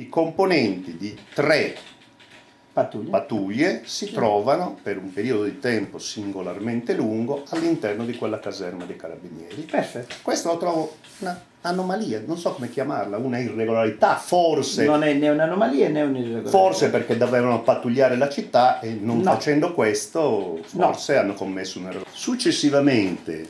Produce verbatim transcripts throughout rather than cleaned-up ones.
i componenti di tre Pattuglie. pattuglie si trovano per un periodo di tempo singolarmente lungo all'interno di quella caserma dei carabinieri. Perfetto. Questo lo trovo una anomalia, non so come chiamarla, una irregolarità, forse. Non è né un'anomalia né un'irregolarità. Forse perché dovevano pattugliare la città e non No. facendo questo forse No. hanno commesso un errore. Successivamente,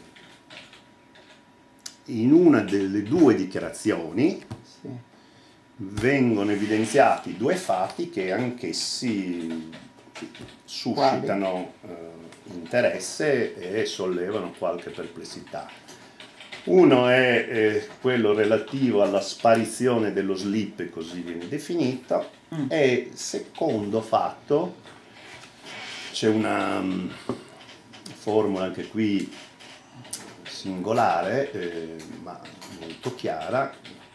in una delle due dichiarazioni, Sì. vengono evidenziati due fatti che anch'essi suscitano eh, interesse e sollevano qualche perplessità. Uno è eh, quello relativo alla sparizione dello slip, così viene definito, Mm. e il secondo fatto, c'è una um, formula anche qui singolare, eh, ma molto chiara,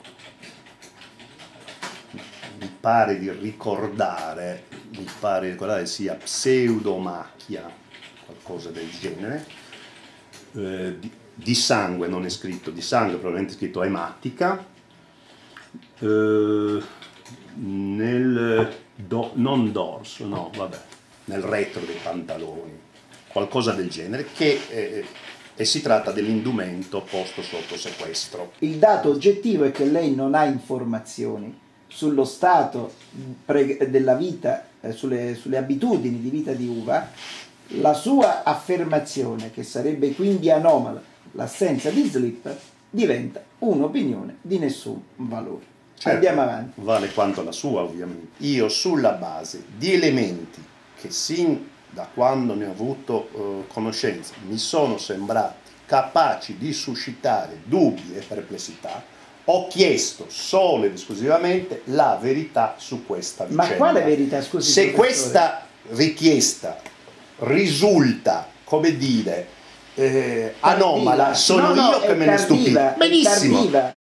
mi pare di ricordare, mi pare di ricordare sia pseudomachia, qualcosa del genere, eh, di, di sangue, non è scritto di sangue, probabilmente è scritto ematica, eh, nel do, non dorso, no, vabbè, nel retro dei pantaloni, qualcosa del genere, che eh, e si tratta dell'indumento posto sotto sequestro. Il dato oggettivo è che lei non ha informazioni sullo stato pre- della vita, eh, sulle, sulle abitudini di vita di Uva. La sua affermazione, che sarebbe quindi anomala, l'assenza di slip, diventa un'opinione di nessun valore. Certo, andiamo avanti. Vale quanto la sua, ovviamente. Io, sulla base di elementi che sin da quando ne ho avuto eh, conoscenza mi sono sembrati capaci di suscitare dubbi e perplessità, ho chiesto solo ed esclusivamente la verità su questa vicenda. Ma quale verità, scusi? Se professore? questa richiesta risulta, come dire, eh, anomala, sono no, no, io che me tardiva, ne stupisco. Benissimo. Tardiva.